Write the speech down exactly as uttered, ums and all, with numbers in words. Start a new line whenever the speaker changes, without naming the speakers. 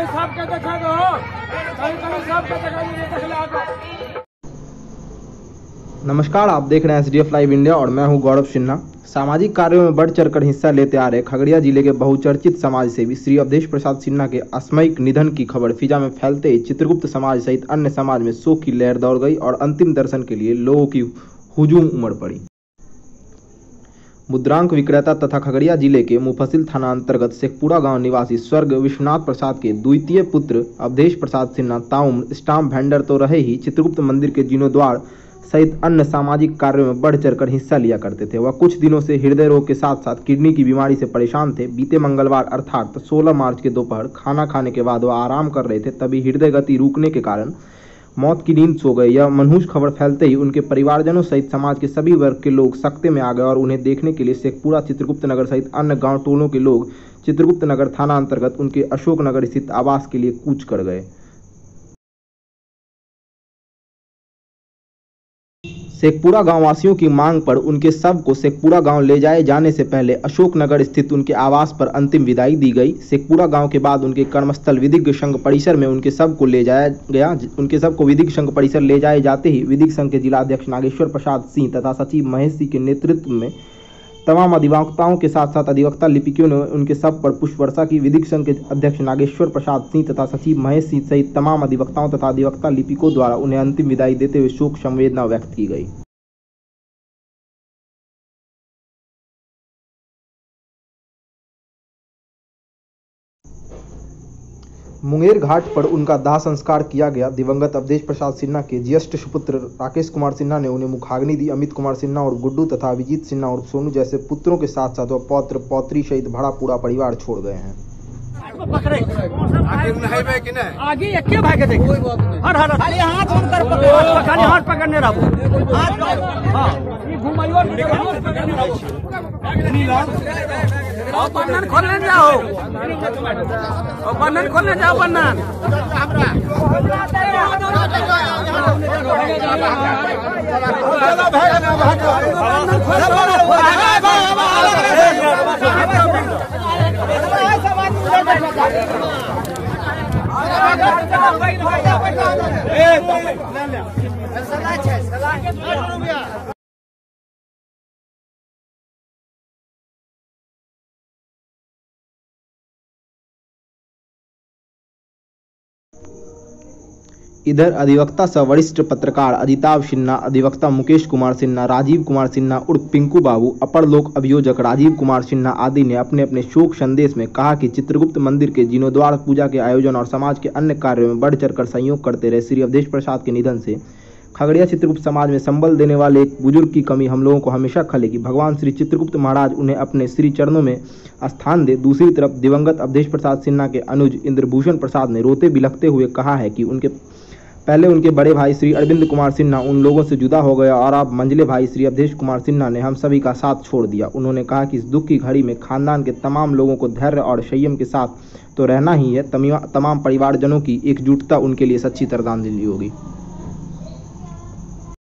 नमस्कार, आप देख रहे हैं S D F live India और मैं हूं गौरव सिन्हा। सामाजिक कार्यों में बढ़ चढ़कर हिस्सा लेते आ रहे खगड़िया जिले के बहुचर्चित समाज सेवी श्री अवधेश प्रसाद सिन्हा के असामयिक निधन की खबर फिजा में फैलते ही चित्रगुप्त समाज सहित अन्य समाज में शोक की लहर दौड़ गई और अंतिम दर्शन के लिए लोगों की हुजूम उमड़ पड़ी। मुद्रांक विक्रेता तथा खगड़िया जिले के मुफस्सिल थाना अंतर्गत शेखपुरा गांव निवासी स्वर्ग विश्वनाथ प्रसाद के द्वितीय पुत्र अवधेश प्रसाद सिन्हा ताउम्र स्टाम्प वेंडर तो रहे ही चित्रगुप्त मंदिर के जीर्णोद्वार सहित अन्य सामाजिक कार्यों में बढ़ चढ़कर हिस्सा लिया करते थे। वह कुछ दिनों से हृदय रोग के साथ साथ किडनी की बीमारी से परेशान थे। बीते मंगलवार अर्थात सोलह मार्च के दोपहर खाना खाने के बाद वह आराम कर रहे थे, तभी हृदय गति रुकने के कारण मौत की नींद सो गए। यह मनहूस खबर फैलते ही उनके परिवारजनों सहित समाज के सभी वर्ग के लोग सकते में आ गए और उन्हें देखने के लिए शेखपुरा, चित्रगुप्त नगर सहित अन्य गाँव टोलों के लोग चित्रगुप्त नगर थाना अंतर्गत उनके अशोक नगर स्थित आवास के लिए कूच कर गए। शेखपुरा गांव वासियों की मांग पर उनके शव को शेखपुरा गांव ले जाए जाने से पहले अशोकनगर स्थित उनके आवास पर अंतिम विदाई दी गई। शेखपुरा गांव के बाद उनके कर्मस्थल विधिक संघ परिसर में उनके शव को ले जाया गया। उनके शव को विधिक संघ परिसर ले जाए जाते ही विधिक संघ के जिला अध्यक्ष नागेश्वर प्रसाद सिंह तथा सचिव महेश सिंह के नेतृत्व में तमाम अधिवक्ताओं के साथ साथ अधिवक्ता लिपिकों ने उनके शव पर पुष्प वर्षा की। विधिक संघ के अध्यक्ष नागेश्वर प्रसाद सिंह तथा सचिव महेश सिंह सहित तमाम अधिवक्ताओं तथा अधिवक्ता लिपिकों द्वारा उन्हें अंतिम विदाई देते हुए शोक संवेदना व्यक्त की गई। मुंगेर घाट पर उनका दाह संस्कार किया गया। दिवंगत अवधेश प्रसाद सिन्हा के ज्येष्ठ सुपुत्र राकेश कुमार सिन्हा ने उन्हें मुखाग्नि दी। अमित कुमार सिन्हा और गुड्डू तथा अभिजीत सिन्हा और सोनू जैसे पुत्रों के साथ साथ वह पौत्र पौत्री सहित बड़ा पूरा परिवार छोड़ गए हैं।
आगे एक के भाई के देख हर हर खाली हाथ कर पकड़ खाली हाथ पकड़ने रहो हां ये घुमाइयो और बन्नन खोलने जाओ और बन्नन खोलने जाओ बन्नन
इधर अधिवक्ता सह वरिष्ठ पत्रकार अजिताभ सिन्हा, अधिवक्ता मुकेश कुमार सिन्हा, राजीव कुमार सिन्हा उर्फ पिंकू बाबू, अपर लोक अभियोजक राजीव कुमार सिन्हा आदि ने अपने अपने शोक संदेश में कहा कि चित्रगुप्त मंदिर के जीर्णोद्वार पूजा के आयोजन और समाज के अन्य कार्यों में बढ़ चढ़कर सहयोग करते रहे श्री अवधेश प्रसाद के निधन से खगड़िया चित्रगुप्त समाज में संबल देने वाले एक बुजुर्ग की कमी हम लोगों को हमेशा खलेगी। भगवान श्री चित्रगुप्त महाराज उन्हें अपने श्री चरणों में स्थान दे। दूसरी तरफ दिवंगत अवधेश प्रसाद सिन्हा के अनुज इंद्रभूषण प्रसाद ने रोते बिलखते हुए कहा है कि उनके पहले उनके बड़े भाई श्री अरविंद कुमार सिन्हा उन लोगों से जुदा हो गया और अब मंझले भाई श्री अवधेश कुमार सिन्हा ने हम सभी का साथ छोड़ दिया। उन्होंने कहा कि इस दुख की घड़ी में खानदान के तमाम लोगों को धैर्य और संयम के साथ तो रहना ही है। तमाम परिवारजनों की एकजुटता उनके लिए सच्ची श्रद्धांजलि होगी।